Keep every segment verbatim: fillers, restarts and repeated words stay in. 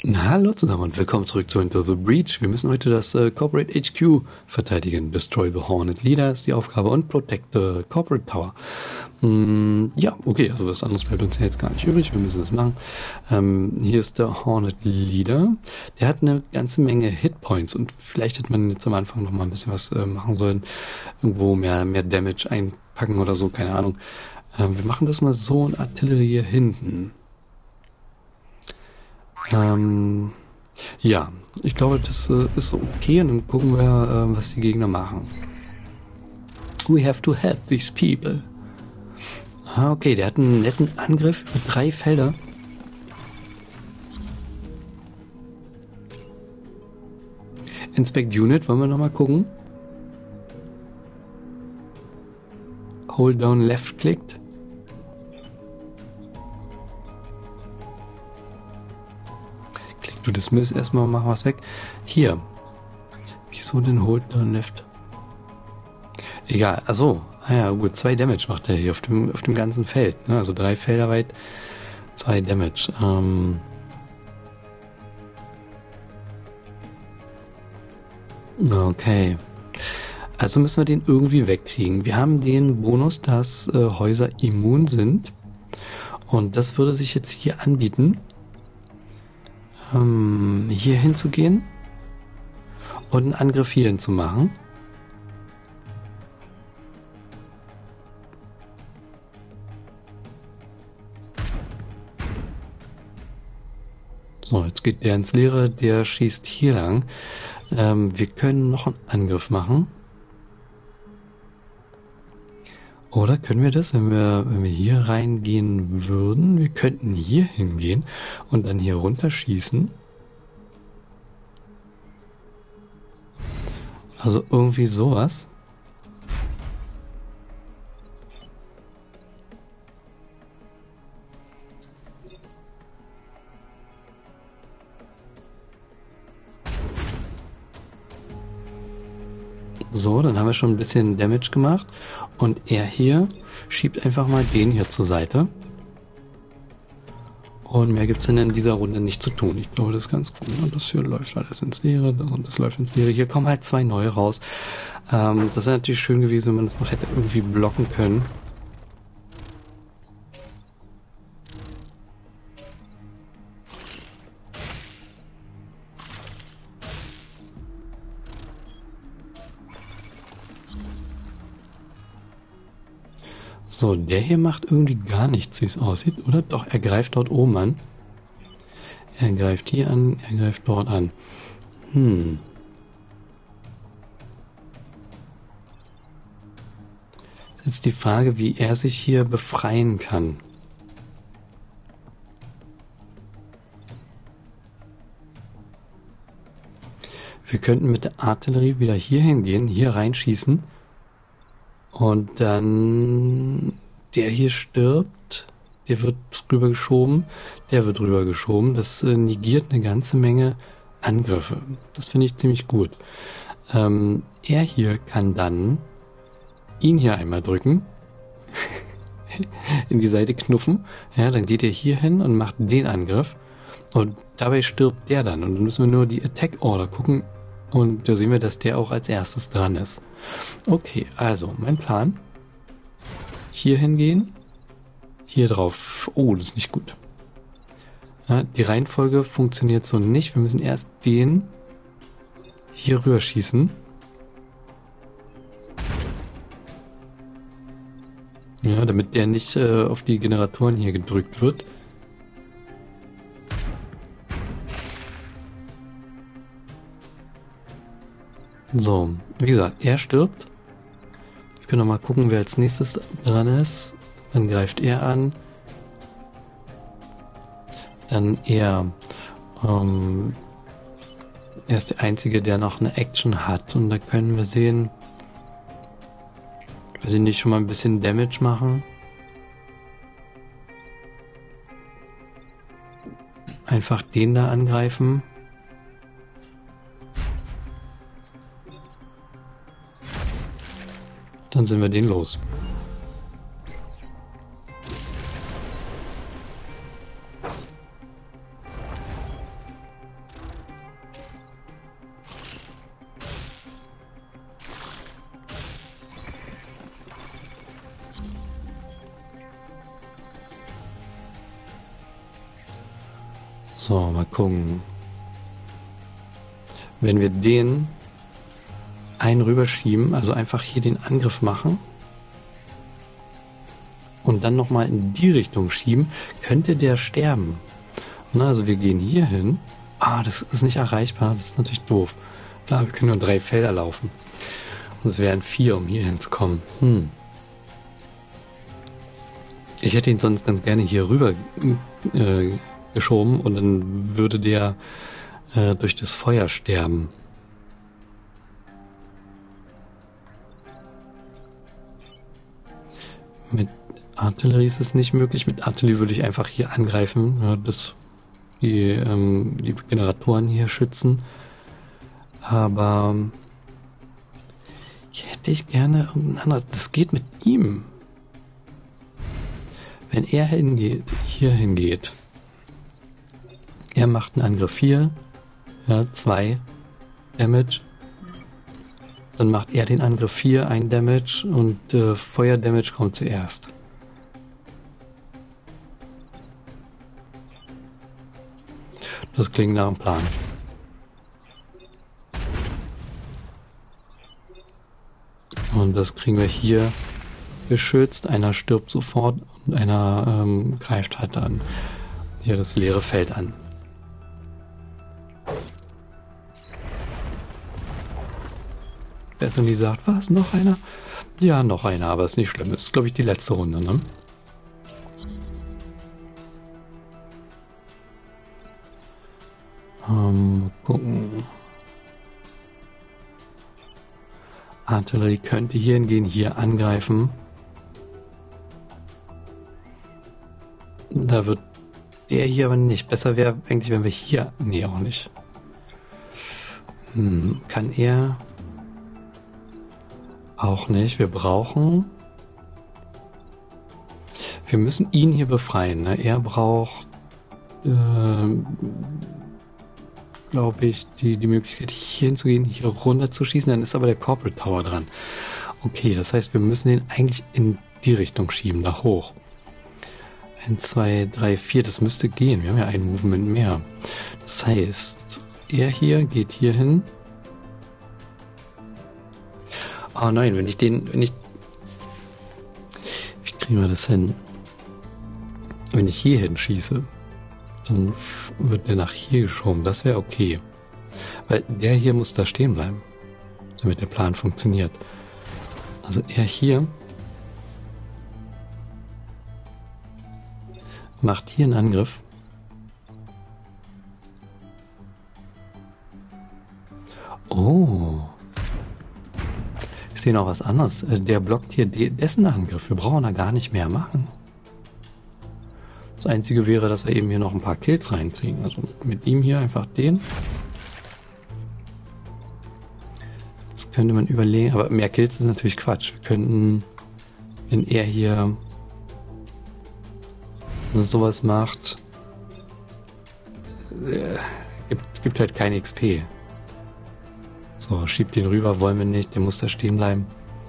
Hallo zusammen und willkommen zurück zu Into the Breach. Wir müssen heute das äh, Corporate H Q verteidigen. Destroy the Hornet Leader ist die Aufgabe und Protect the Corporate Tower. Mm, ja, okay, also was anderes bleibt uns ja jetzt gar nicht übrig. Wir müssen das machen. Ähm, hier ist der Hornet Leader. Der hat eine ganze Menge Hitpoints und vielleicht hätte man jetzt am Anfang noch mal ein bisschen was äh, machen sollen. Irgendwo mehr, mehr Damage einpacken oder so, keine Ahnung. Ähm, wir machen das mal so in Artillerie hier hinten. Ähm, ja, ich glaube, das äh, ist okay und dann gucken wir, äh, was die Gegner machen. We have to help these people. Ah, okay, der hat einen netten Angriff über drei Felder. Inspect Unit, wollen wir nochmal gucken? Hold down left clicked. Du dismiss erstmal, mach was weg. Hier. Wieso denn Hold down left? Egal, achso. Ah ja, gut, zwei Damage macht er hier auf dem, auf dem ganzen Feld. Ne? Also drei Felder weit, zwei Damage. Ähm okay. Also müssen wir den irgendwie wegkriegen. Wir haben den Bonus, dass äh, Häuser immun sind. Und das würde sich jetzt hier anbieten. Hier hinzugehen und einen Angriff hierhin zu machen. So, jetzt geht der ins Leere, der schießt hier lang. Ähm, wir können noch einen Angriff machen. Oder können wir das, wenn wir, wenn wir hier reingehen würden? Wir könnten hier hingehen und dann hier runterschießen. Also irgendwie sowas. So, dann haben wir schon ein bisschen Damage gemacht. Und er hier schiebt einfach mal den hier zur Seite. Und mehr gibt es dann in dieser Runde nicht zu tun. Ich glaube, das ist ganz gut. Und das hier läuft alles ins Leere und das läuft ins Leere. Hier kommen halt zwei neue raus. Ähm, das wäre natürlich schön gewesen, wenn man das noch hätte irgendwie blocken können. So, der hier macht irgendwie gar nichts, wie es aussieht, oder? Doch, er greift dort oben an. Er greift hier an, er greift dort an. Hm. Jetzt ist die Frage, wie er sich hier befreien kann. Wir könnten mit der Artillerie wieder hier hingehen, hier reinschießen. Und dann der hier stirbt, der wird drüber geschoben, der wird drüber geschoben. Das äh, negiert eine ganze Menge Angriffe. Das finde ich ziemlich gut. Ähm, er hier kann dann ihn hier einmal drücken, in die Seite knuffen. Ja, dann geht er hier hin und macht den Angriff. Und dabei stirbt der dann. Und dann müssen wir nur die Attack Order gucken. Und da sehen wir, dass der auch als erstes dran ist. Okay, also mein Plan. Hier hingehen. Hier drauf. Oh, das ist nicht gut. Ja, die Reihenfolge funktioniert so nicht. Wir müssen erst den hier rüber schießen. Ja, damit der nicht äh, auf die Generatoren hier gedrückt wird. So, wie gesagt, er stirbt. Wir können noch mal gucken, wer als nächstes dran ist. Dann greift er an. Dann er. Ähm, er ist der Einzige, der noch eine Action hat. Und da können wir sehen, weiß ich nicht, schon mal ein bisschen Damage machen. Einfach den da angreifen. Dann sind wir den los. So, mal gucken. Wenn wir den einen rüberschieben, also einfach hier den Angriff machen und dann nochmal in die Richtung schieben, könnte der sterben. Na, also wir gehen hier hin. Ah, das ist nicht erreichbar, das ist natürlich doof. Klar, wir können nur drei Felder laufen. Und es wären vier, um hier hinzukommen. Hm. Ich hätte ihn sonst ganz gerne hier rüber äh, geschoben und dann würde der äh, durch das Feuer sterben. Mit Artillerie ist es nicht möglich. Mit Artillerie würde ich einfach hier angreifen, ja, das, die, ähm, die Generatoren hier schützen. Aber hier hätte ich gerne irgendein anderes. Das geht mit ihm. Wenn er hingeht, hier hingeht, er macht einen Angriff hier, ja, zwei Damage. Dann macht er den Angriff vier, ein Damage und äh, Feuer-Damage kommt zuerst. Das klingt nach einem Plan. Und das kriegen wir hier geschützt. Einer stirbt sofort und einer ähm, greift halt dann hier das leere Feld an. Bethany sagt, was, noch einer? Ja, noch einer, aber ist nicht schlimm. Das ist, glaube ich, die letzte Runde, ne? Ähm, gucken. Artillerie könnte hier hingehen, hier angreifen. Da wird der hier aber nicht. Besser wäre eigentlich, wenn wir hier... Nee, auch nicht. Hm, kann er... Auch nicht. Wir brauchen... Wir müssen ihn hier befreien. Ne? Er braucht... Äh, glaube ich, die, die Möglichkeit, hier hinzugehen, hier runter zu schießen. Dann ist aber der Corporate Tower dran. Okay, das heißt, wir müssen den eigentlich in die Richtung schieben, nach hoch. eins, zwei, drei, vier, das müsste gehen. Wir haben ja ein Movement mehr. Das heißt, er hier geht hier hin. Oh nein, wenn ich den, wenn ich... Wie kriegen wir das hin? Wenn ich hier hinschieße, dann wird der nach hier geschoben. Das wäre okay. Weil der hier muss da stehen bleiben, damit der Plan funktioniert. Also er hier macht hier einen Angriff. Oh. Ich sehe noch was anderes. Der blockt hier dessen Angriff. Wir brauchen da gar nicht mehr machen. Das Einzige wäre, dass wir eben hier noch ein paar Kills reinkriegen. Also mit ihm hier einfach den. Das könnte man überlegen. Aber mehr Kills ist natürlich Quatsch. Wir könnten, wenn er hier sowas macht, äh, gibt, gibt halt keine X P. So, schiebt den rüber, wollen wir nicht. Der muss da stehen bleiben.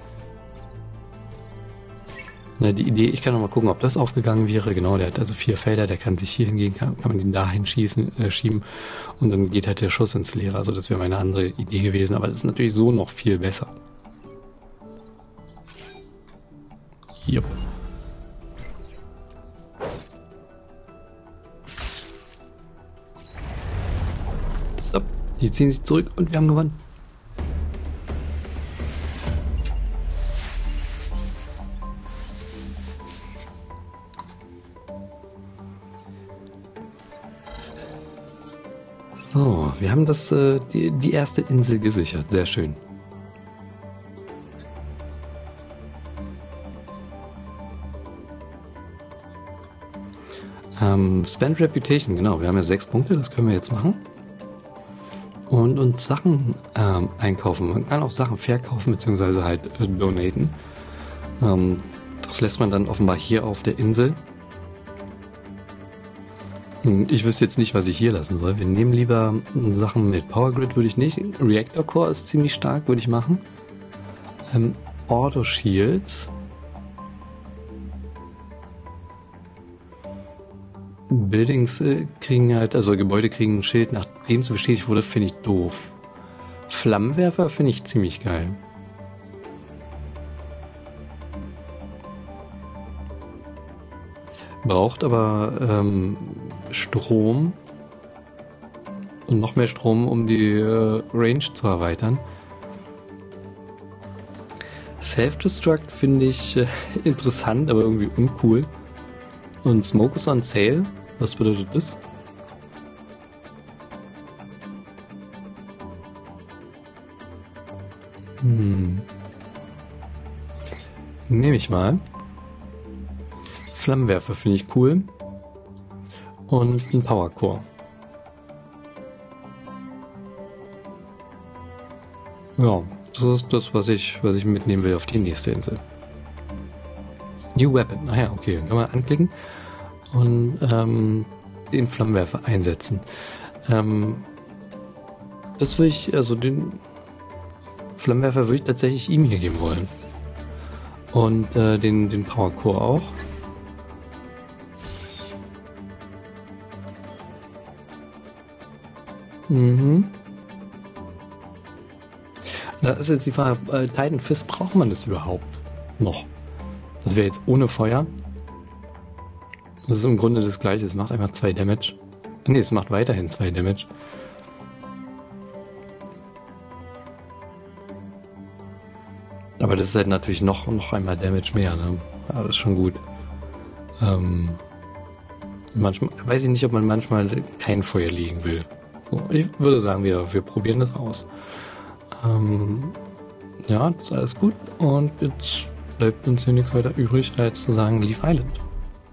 Na, die Idee, ich kann noch mal gucken, ob das aufgegangen wäre. Genau, der hat also vier Felder, der kann sich hier hingehen, kann, kann man den dahin schießen, äh, schieben und dann geht halt der Schuss ins Leere. Also das wäre meine andere Idee gewesen, aber das ist natürlich so noch viel besser. Jupp. So, die ziehen sich zurück und wir haben gewonnen. So, wir haben das, äh, die, die erste Insel gesichert. Sehr schön. Ähm, Spend Reputation, genau. Wir haben ja sechs Punkte, das können wir jetzt machen. Und uns Sachen ähm, einkaufen. Man kann auch Sachen verkaufen, beziehungsweise halt äh, donaten. Ähm, das lässt man dann offenbar hier auf der Insel. Ich wüsste jetzt nicht, was ich hier lassen soll. Wir nehmen lieber Sachen mit Power Grid, würde ich nicht. Reactor Core ist ziemlich stark, würde ich machen. Ähm, Auto Shields. Buildings äh, kriegen halt, also Gebäude kriegen ein Schild, nachdem es bestätigt wurde, finde ich doof. Flammenwerfer finde ich ziemlich geil. Braucht aber ähm, Strom und noch mehr Strom, um die äh, Range zu erweitern. Self-Destruct finde ich äh, interessant, aber irgendwie uncool. Und Smoke is on sale? Was bedeutet das? Hm. Nehme ich mal. Flammenwerfer finde ich cool. Und ein Powercore. Ja, das ist das, was ich, was ich mitnehmen will auf die nächste Insel. New Weapon. Ah ja, okay. Kann man anklicken und ähm, den Flammenwerfer einsetzen. Ähm, das würde ich, also den Flammenwerfer würde ich tatsächlich ihm hier geben wollen. Und äh, den, den Powercore auch. Mhm. Da ist jetzt die Frage, äh, Titan Fist, braucht man das überhaupt noch? Das wäre jetzt ohne Feuer. Das ist im Grunde das gleiche, es macht einfach zwei Damage. Ne, es macht weiterhin zwei Damage. Aber das ist halt natürlich noch, noch einmal Damage mehr, ne? Ja, das ist schon gut. Ähm, manchmal, weiß ich nicht, ob man manchmal kein Feuer legen will. So, ich würde sagen, wir, wir probieren das aus. Ähm, ja, das ist alles gut. Und jetzt bleibt uns hier nichts weiter übrig, als zu sagen, Leaf Island.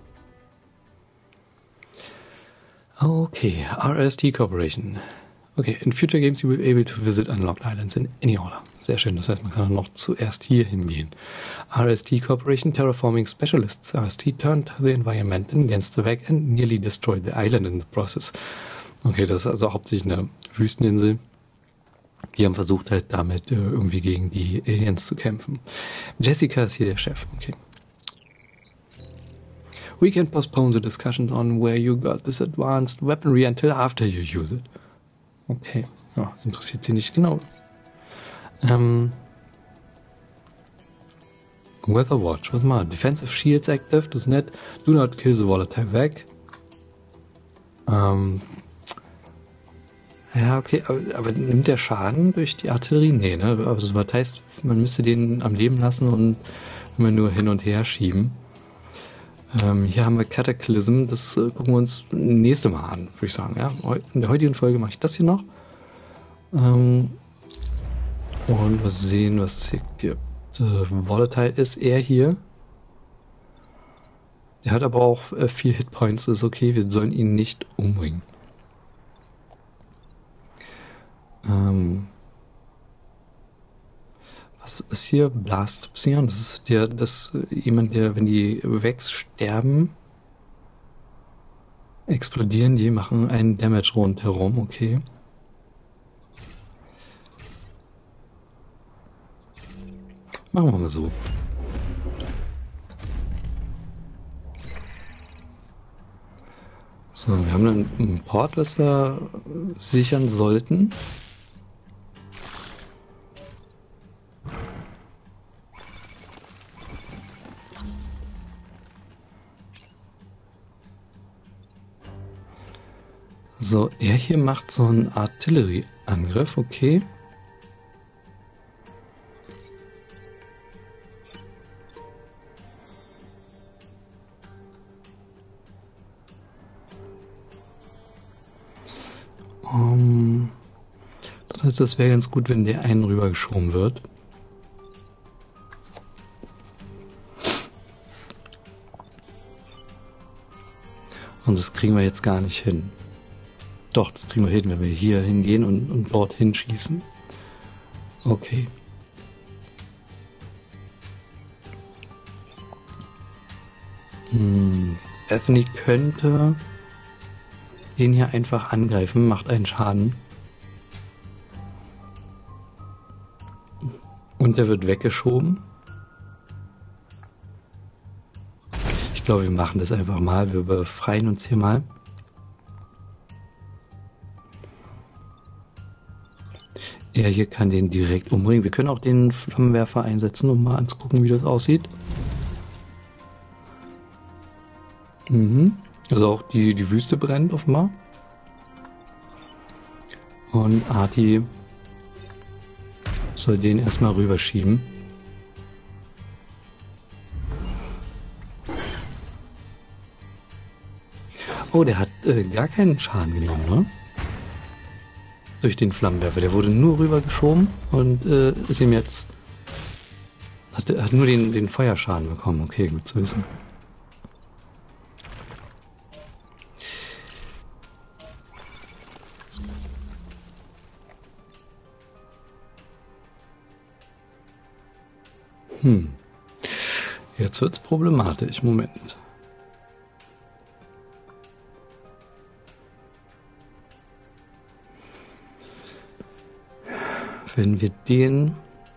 Okay, R S T Corporation. Okay, in future games you will be able to visit unlocked islands in any order. Sehr schön, das heißt, man kann noch zuerst hier hingehen. R S T Corporation Terraforming Specialists. R S T turned the environment against the back and nearly destroyed the island in the process. Okay, das ist also hauptsächlich eine Wüsteninsel. Die haben versucht halt damit äh, irgendwie gegen die Aliens zu kämpfen. Jessica ist hier der Chef, okay. We can postpone the discussions on where you got this advanced weaponry until after you use it. Okay, ja, interessiert sie nicht genau. Ähm, Weather Watch, was mal? Defensive Shields active, das ist nett. Do not kill the volatile weg. Ähm, ja, okay, aber, aber nimmt der Schaden durch die Artillerie? Nee, ne? Aber das heißt, man müsste den am Leben lassen und immer nur hin und her schieben. Ähm, hier haben wir Cataclysm, das äh, gucken wir uns nächste Mal an, würde ich sagen. Ja? In der heutigen Folge mache ich das hier noch. Ähm, und wir sehen, was es hier gibt. Äh, Volatile ist er hier. Der hat aber auch äh, vier Hitpoints, das ist okay, wir sollen ihn nicht umbringen. Ähm, was ist hier? Blast Psion, das ist der, das jemand, der, wenn die Vex sterben, explodieren die, machen einen Damage rundherum, okay. Machen wir mal so. So, wir haben dann ein Port, was wir sichern sollten. So, er hier macht so einen Artillerieangriff, okay. Um, das heißt, das wäre ganz gut, wenn der einen rübergeschoben wird. Und das kriegen wir jetzt gar nicht hin. Doch, das kriegen wir hin, wenn wir hier hingehen und, und dort hinschießen. Okay. Hm. Anthony könnte den hier einfach angreifen, macht einen Schaden. Und der wird weggeschoben. Ich glaube, wir machen das einfach mal. Wir befreien uns hier mal. Er hier kann den direkt umbringen. Wir können auch den Flammenwerfer einsetzen, um mal anzugucken, wie das aussieht. Mhm. Also auch die, die Wüste brennt offenbar. Und Arti soll den erstmal rüberschieben. Oh, der hat äh, gar keinen Schaden genommen, ne? Durch den Flammenwerfer. Der wurde nur rübergeschoben und äh, ist ihm jetzt... Hat, hat nur den, den Feuerschaden bekommen. Okay, gut zu wissen. Hm. Jetzt wird's problematisch. Moment. Wenn wir den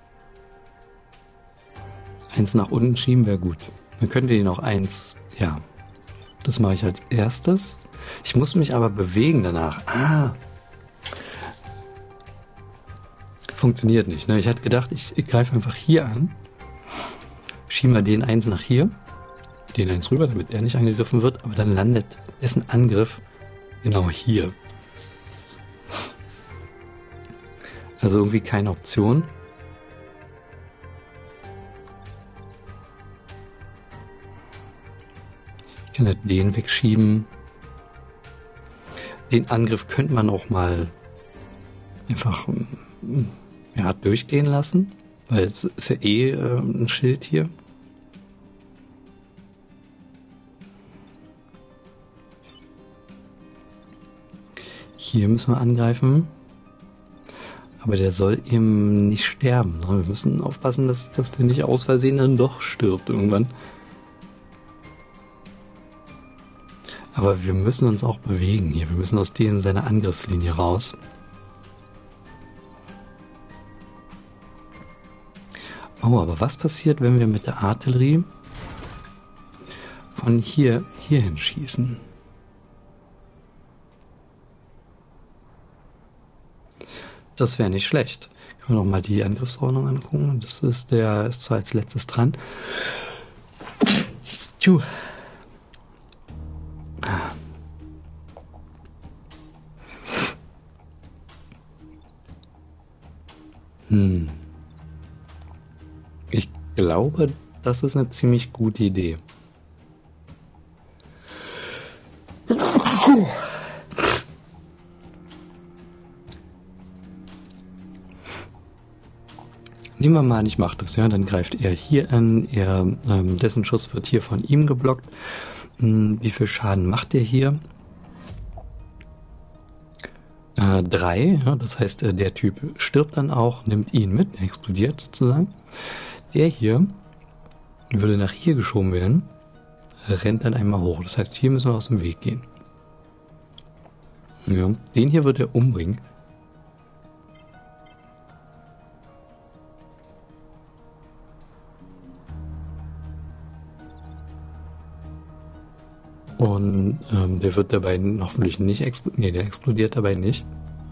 eins nach unten schieben, wäre gut. Dann könnt ihr den auch eins... Ja. Das mache ich als erstes. Ich muss mich aber bewegen danach. Ah. Funktioniert nicht, ne? Ich hatte gedacht, ich, ich greife einfach hier an. Schieben wir den eins nach hier. Den eins rüber, damit er nicht angegriffen wird. Aber dann landet dessen Angriff genau hier. Also irgendwie keine Option. Ich kann halt den wegschieben. Den Angriff könnte man auch mal einfach ja, durchgehen lassen. Weil es ist ja eh äh, ein Schild hier. Hier müssen wir angreifen. Aber der soll eben nicht sterben. Wir müssen aufpassen, dass, dass der nicht aus Versehen dann doch stirbt irgendwann. Aber wir müssen uns auch bewegen hier. Wir müssen aus dem seiner Angriffslinie raus. Oh, aber was passiert, wenn wir mit der Artillerie von hier hierhin schießen? Das wäre nicht schlecht. Können wir noch mal die Angriffsordnung angucken. Das ist der ist zwar als letztes dran. Tschuh. Hm. Ich glaube, das ist eine ziemlich gute Idee. Nehmen wir mal an, ich mache das, ja, dann greift er hier an, er, ähm, dessen Schuss wird hier von ihm geblockt. Hm, wie viel Schaden macht er hier? Äh, drei, ja, das heißt, äh, der Typ stirbt dann auch, nimmt ihn mit, er explodiert sozusagen. Der hier würde nach hier geschoben werden, rennt dann einmal hoch. Das heißt, hier müssen wir aus dem Weg gehen. Ja, den hier wird er umbringen. Und ähm, der wird dabei hoffentlich nicht explodieren. Nee, der explodiert dabei nicht.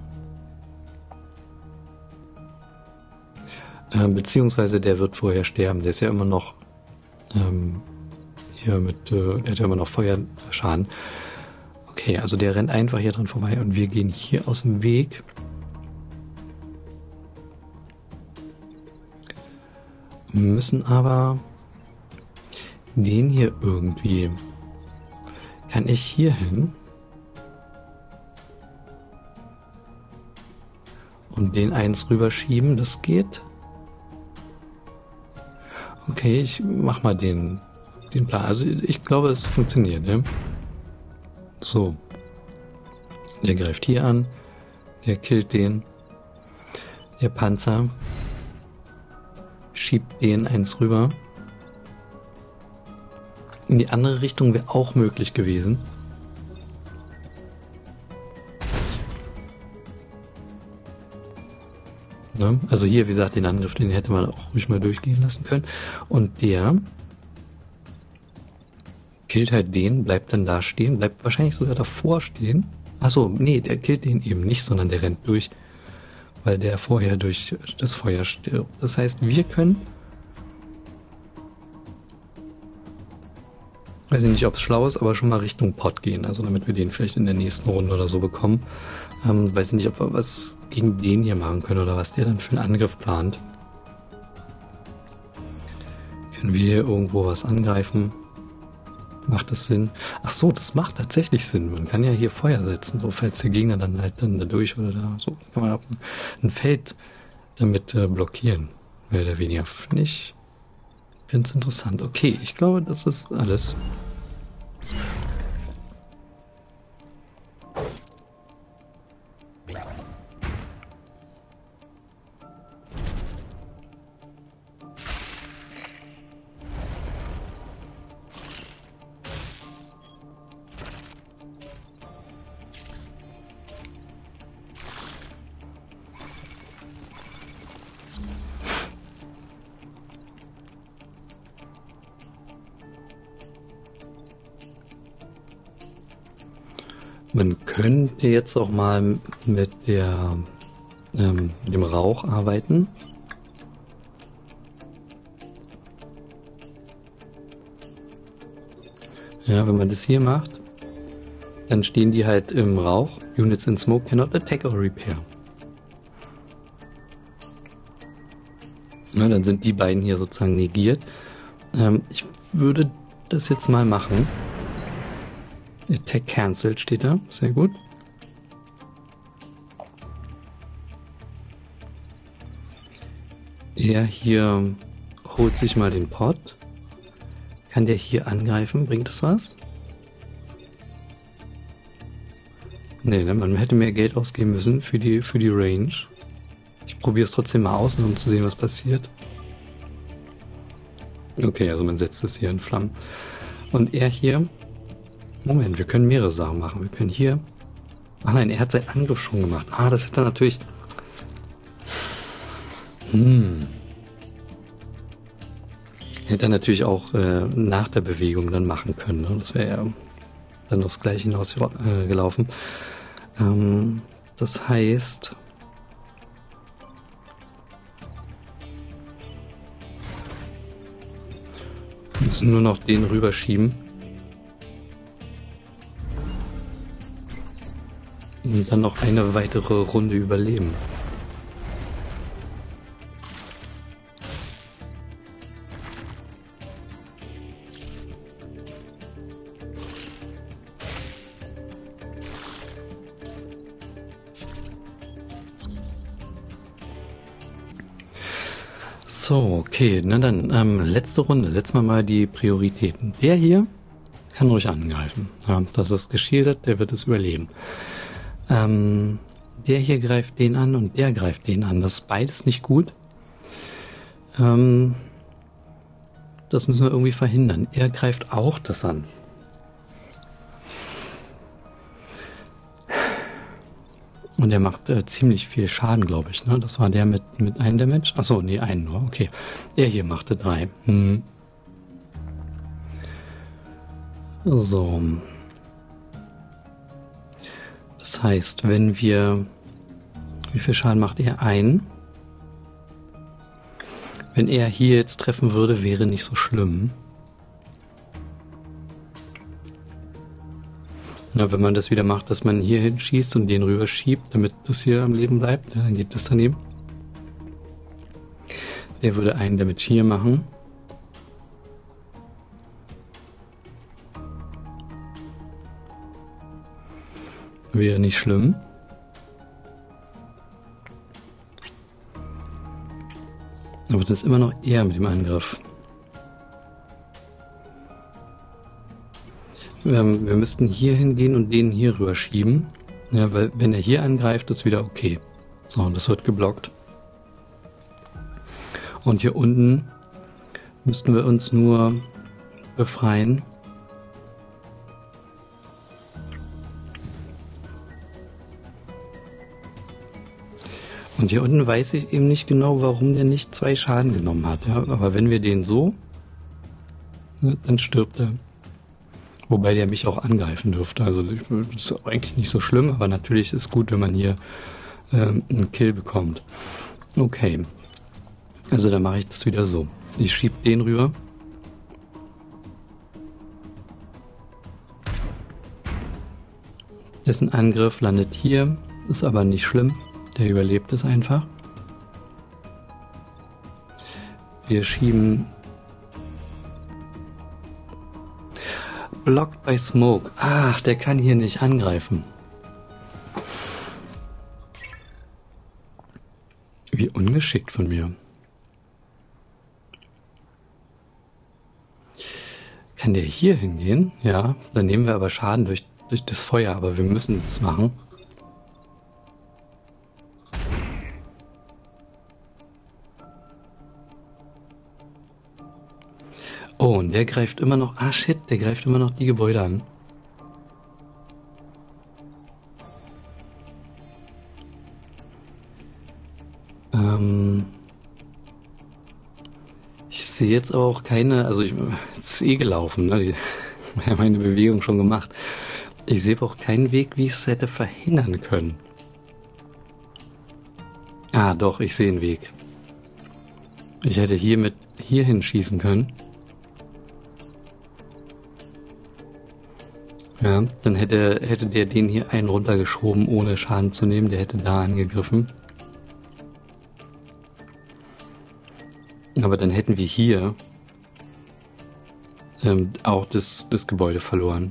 Ähm, beziehungsweise der wird vorher sterben. Der ist ja immer noch ähm, hier mit, äh, der hat ja immer noch Feuerschaden. Okay, also der rennt einfach hier dran vorbei und wir gehen hier aus dem Weg. Müssen aber den hier irgendwie... Kann ich hier hin? Und den eins rüberschieben, das geht. Okay, ich mach mal den, den Plan. Also ich glaube, es funktioniert, ja. So. Der greift hier an. Der killt den. Der Panzer schiebt den eins rüber. In die andere Richtung wäre auch möglich gewesen. Ne? Also hier, wie gesagt, den Angriff, den hätte man auch ruhig mal durchgehen lassen können. Und der, killt halt den, bleibt dann da stehen, bleibt wahrscheinlich sogar davor stehen. Achso, nee, der killt den eben nicht, sondern der rennt durch, weil der vorher durch das Feuer stirbt. Das heißt, wir können, weiß ich nicht, ob es schlau ist, aber schon mal Richtung Pot gehen, also damit wir den vielleicht in der nächsten Runde oder so bekommen. Ähm, weiß ich nicht, ob wir was gegen den hier machen können oder was der dann für einen Angriff plant. Können wir hier irgendwo was angreifen? Macht das Sinn? Ach so, das macht tatsächlich Sinn. Man kann ja hier Feuer setzen, so falls der Gegner dann halt dann da durch oder da, so kann man ein Feld damit äh, blockieren. Mehr oder weniger. Finde ich ganz interessant. Okay, ich glaube, das ist alles. Man könnte jetzt auch mal mit der ähm, mit dem Rauch arbeiten. Ja, wenn man das hier macht, dann stehen die halt im Rauch. Units in smoke cannot attack or repair. Ja, dann sind die beiden hier sozusagen negiert. Ähm, ich würde das jetzt mal machen. Attack cancelled steht da. Sehr gut. Er hier holt sich mal den Pot. Kann der hier angreifen? Bringt das was? Nee, ne? Man hätte mehr Geld ausgeben müssen für die, für die Range. Ich probiere es trotzdem mal aus, um zu sehen, was passiert. Okay, also man setzt es hier in Flammen. Und er hier... Moment, wir können mehrere Sachen machen. Wir können hier... Ach nein, er hat seinen Angriff schon gemacht. Ah, das hätte er natürlich... Hm. Hätte er natürlich auch äh, nach der Bewegung dann machen können. Ne? Das wäre ja dann aufs Gleiche hinaus äh, gelaufen. Ähm, das heißt... Wir müssen nur noch den rüberschieben. Und dann noch eine weitere Runde überleben. So, okay, na dann, ähm, letzte Runde, setzen wir mal die Prioritäten. Der hier kann ruhig angreifen. Ja, das ist geschildert, der wird es überleben. Ähm, der hier greift den an und der greift den an. Das ist beides nicht gut. Ähm, das müssen wir irgendwie verhindern. Er greift auch das an. Und der macht äh, ziemlich viel Schaden, glaube ich. Ne? Das war der mit, mit einem Damage. Achso, nee, einen nur. Okay. Der hier machte drei. Hm. So. Das heißt, wenn wir... Wie viel Schaden macht er? Ein. Wenn er hier jetzt treffen würde, wäre nicht so schlimm. Ja, wenn man das wieder macht, dass man hier hinschießt und den rüber schiebt, damit das hier am Leben bleibt, ja, dann geht das daneben. Der würde einen Damage hier machen. Wäre nicht schlimm. Aber das ist immer noch eher mit dem Angriff. Ähm, wir müssten hier hingehen und den hier rüber schieben. Ja, weil wenn er hier angreift, ist wieder okay. So, und das wird geblockt. Und hier unten müssten wir uns nur befreien. Und hier unten weiß ich eben nicht genau, warum der nicht zwei Schaden genommen hat. Ja, aber wenn wir den so, ja, dann stirbt er. Wobei der mich auch angreifen dürfte. Also das ist eigentlich nicht so schlimm, aber natürlich ist gut, wenn man hier ähm, einen Kill bekommt. Okay. Also dann mache ich das wieder so. Ich schiebe den rüber. Dessen Angriff landet hier, ist aber nicht schlimm. Der überlebt es einfach. Wir schieben Blocked by Smoke. Ach, der kann hier nicht angreifen. Wie ungeschickt von mir. Kann der hier hingehen? Ja, dann nehmen wir aber Schaden durch, durch das Feuer, aber wir müssen es machen. Oh, und der greift immer noch... Ah, shit, der greift immer noch die Gebäude an. Ähm... Ich sehe jetzt aber auch keine... Also, ich, es ist eh gelaufen, ne? Die, ich habe meine Bewegung schon gemacht. Ich sehe aber auch keinen Weg, wie ich es hätte verhindern können. Ah, doch, ich sehe einen Weg. Ich hätte hier mit hier hinschießen können. Ja, dann hätte, hätte der den hier einen runtergeschoben, ohne Schaden zu nehmen. Der hätte da angegriffen. Aber dann hätten wir hier ähm, auch das, das Gebäude verloren.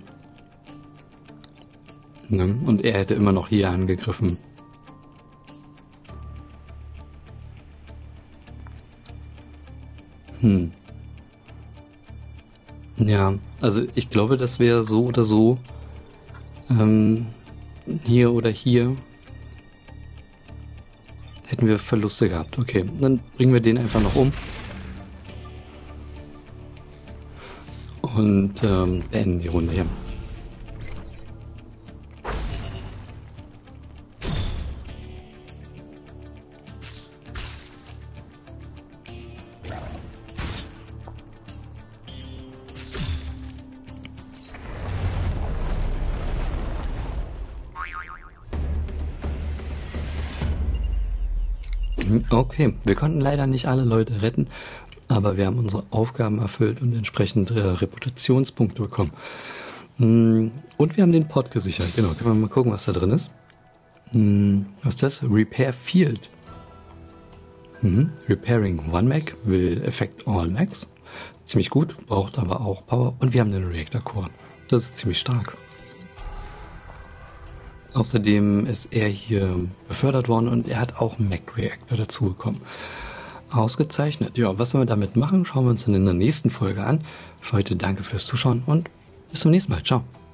Ne? Und er hätte immer noch hier angegriffen. Hm. Ja, also ich glaube, das wäre so oder so ähm, hier oder hier hätten wir Verluste gehabt. Okay, dann bringen wir den einfach noch um und ähm, beenden die Runde hier. Okay, wir konnten leider nicht alle Leute retten, aber wir haben unsere Aufgaben erfüllt und entsprechend äh, Reputationspunkte bekommen. Mm, und wir haben den Pod gesichert. Genau, können wir mal gucken, was da drin ist. Mm, was ist das? Repair Field. Mhm. Repairing one Mac will affect all Macs. Ziemlich gut, braucht aber auch Power. Und wir haben den Reactor Core. Das ist ziemlich stark. Außerdem ist er hier befördert worden und er hat auch einen Mac Reactor dazu bekommen. Ausgezeichnet. Ja, was wir damit machen, schauen wir uns dann in der nächsten Folge an. Für heute danke fürs Zuschauen und bis zum nächsten Mal. Ciao.